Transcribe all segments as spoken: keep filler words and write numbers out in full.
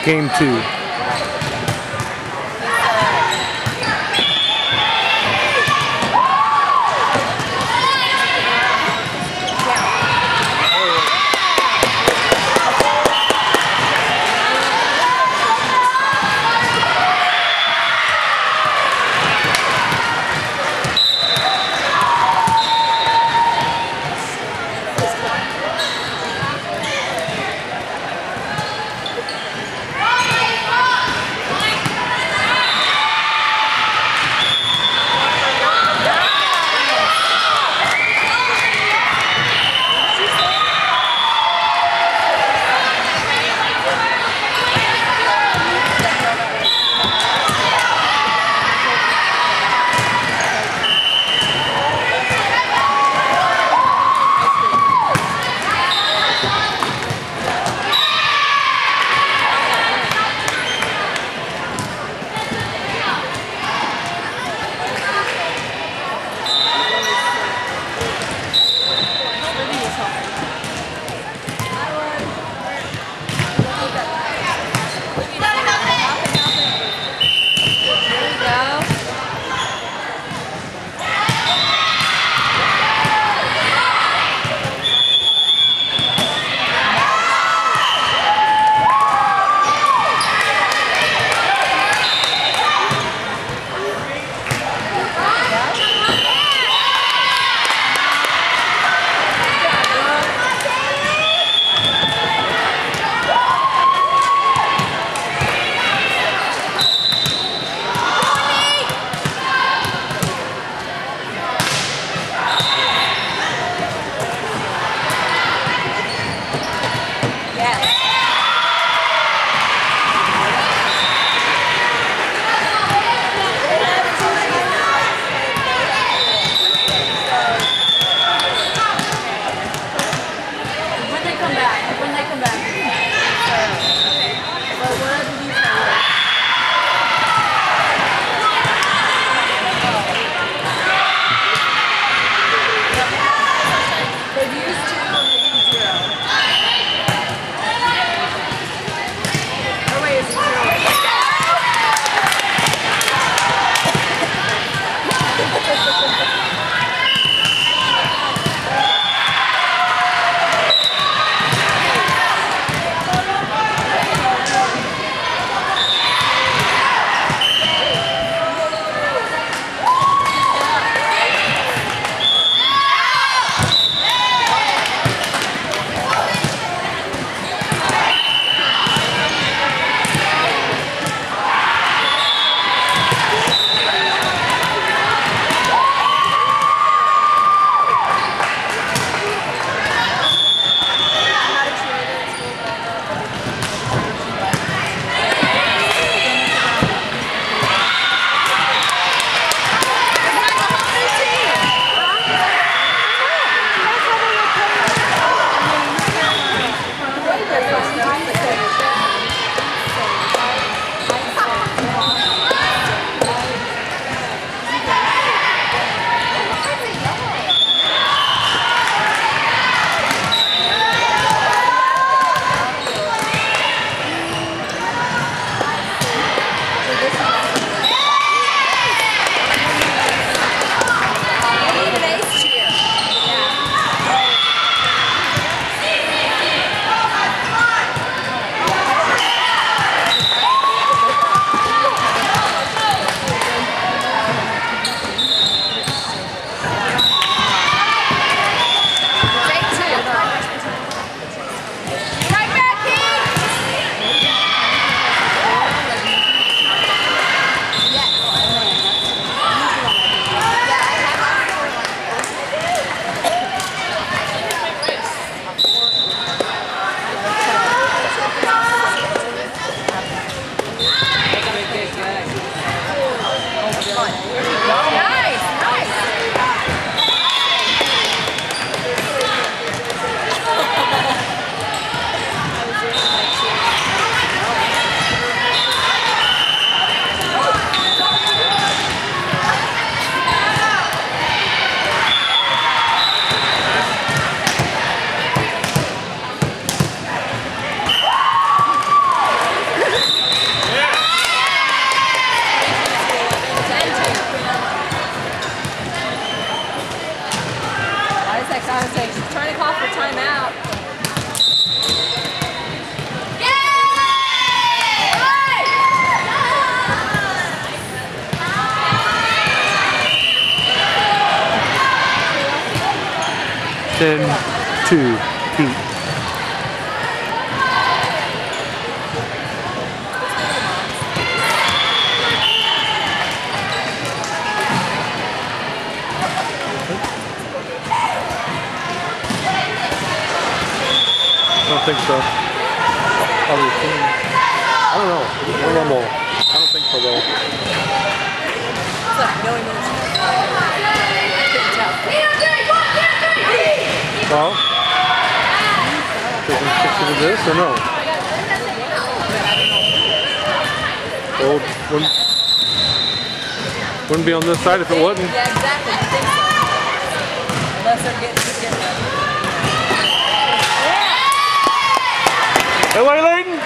game two. ten two Heat. I don't think so. Probably team. I don't know. I don't know. I don't think so though. What's up? No emotion. I couldn't tell. Well, taking pictures of this or no? Well, wouldn't, wouldn't be on this side if it wasn't. Yeah, exactly. I think so. Unless they're getting together. Hey, what are you leading?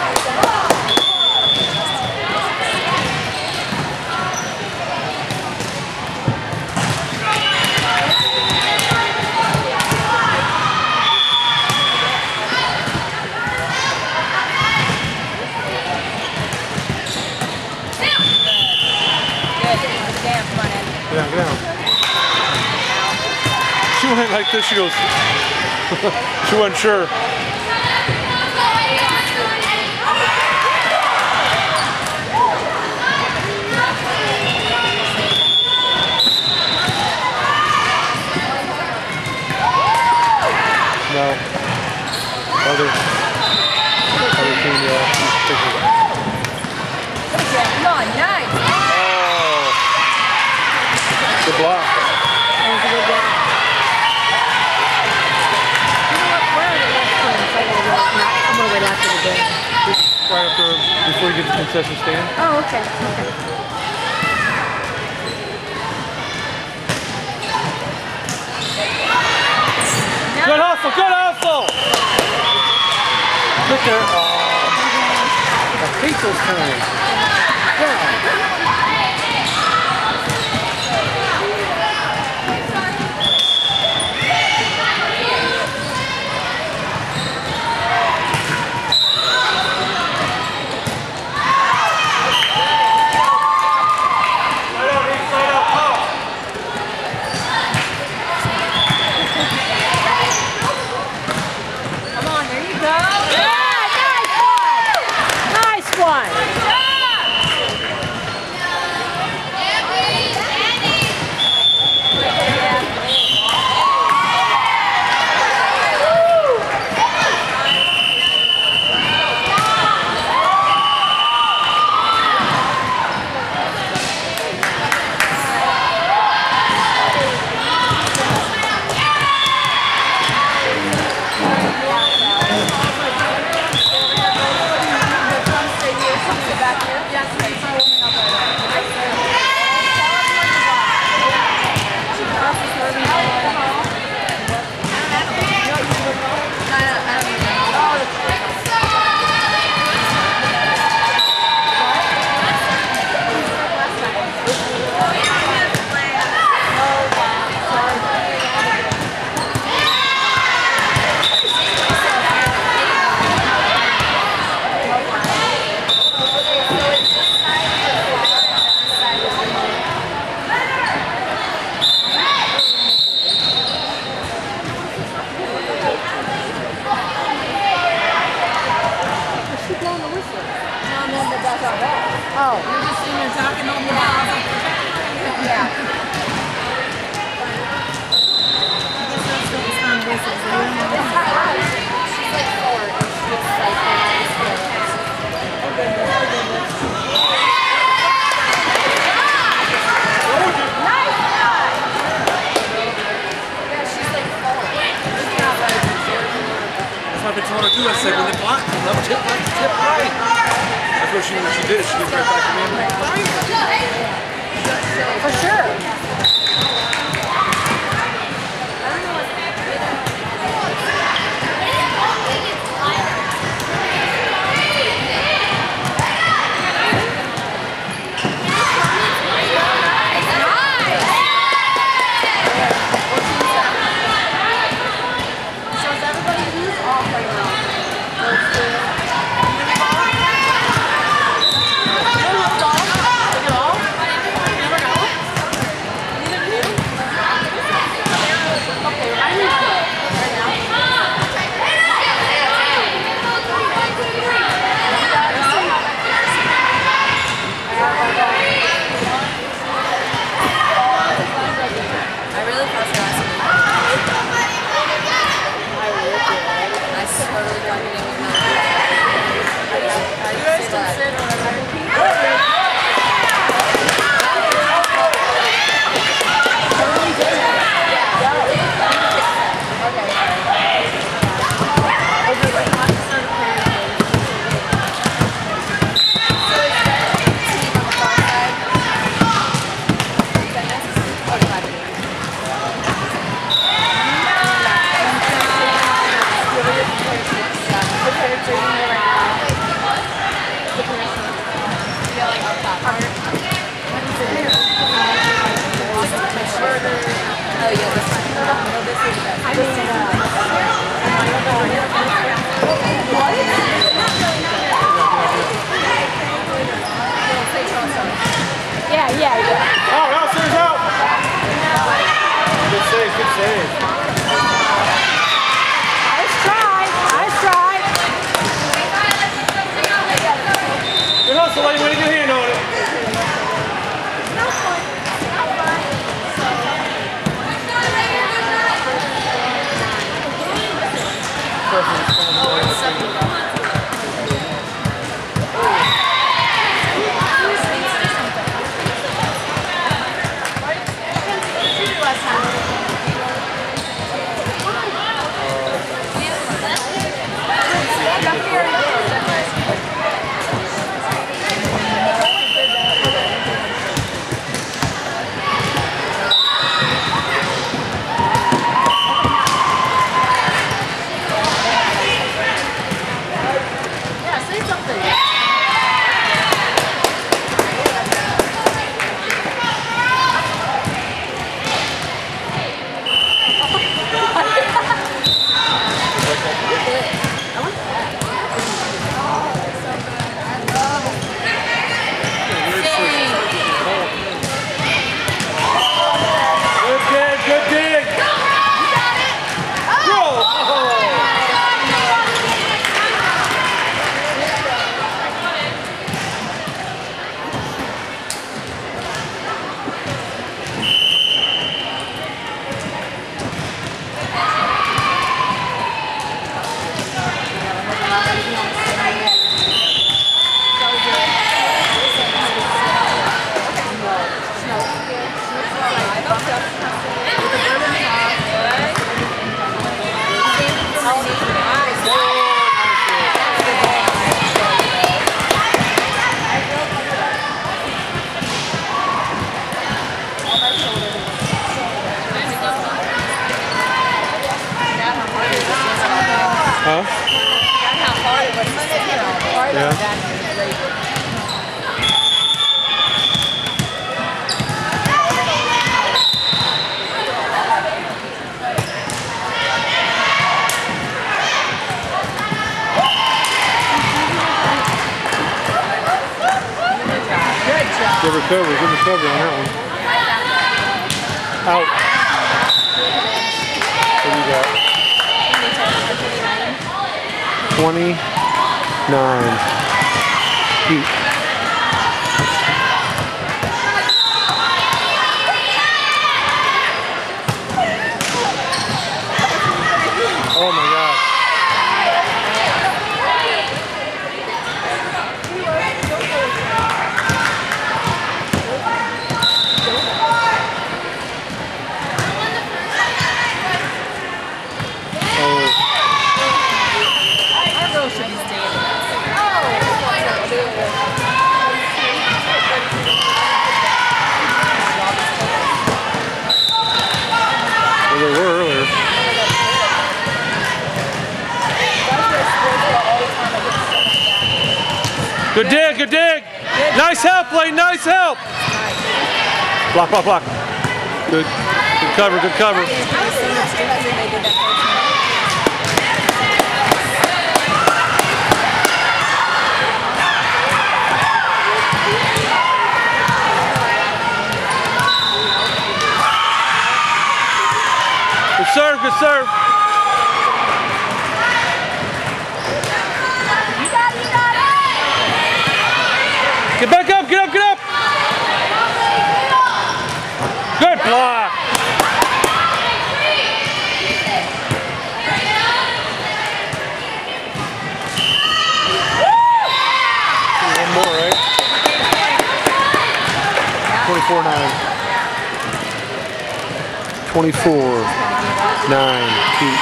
Yeah, get down. She went like this, she goes, she wasn't sure. No. Other, other team, yeah, she's picking it. Come on, nice. Oh. Good block. That was a good block. You know what? Where are the left teams? I'm going to wait after the game. Right after, before you get to the concession stand. Oh, okay. Okay. Good hustle, good hustle! Look there. Oh, I hate those times. Yeah. Oh, you're just sitting there talking on the balls. Yeah. She's like four. She's just like, oh goodness, oh goodness. Nice shot! Yeah, she's like four. That's what I've been telling her to do. I said, when the block comes up, tip right, tip right. That's what she, she did. She gets right back to me. I'm like, for sure. guys can sit or whatever. Yeah, yeah, yeah. Oh, Elson's out! Good save, good save. Nice try, nice try. Good hustle, lady. Way to get your hand on it. Huh? That's how hard it was to sit, you know, hard Yeah. on that and raise it. Good job. Good recovery, good recovery on that one. Out. What do you got? twenty-nine. Heat. Oh my God. Well, they were earlier. Good dig, good dig. Nice help, Lane, nice help. Block, block, block. Good, good cover, good cover. Good serve, good serve. Get back up, get up, get up. Good block. twenty-four nine. twenty-four nine. Keep.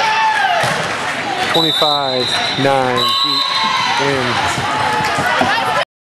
twenty-five nine. Keep. Wins.